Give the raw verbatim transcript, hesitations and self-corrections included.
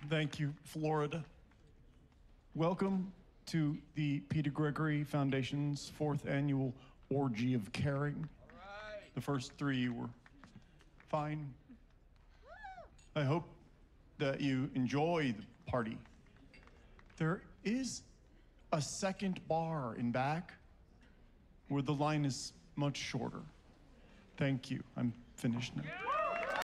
Thank you, Florida. Welcome to the Peter Gregory Foundation's fourth annual Orgy of Caring. All right. The first three were fine. I hope that you enjoy the party. There is a second bar in back where the line is much shorter. Thank you. I'm finished now.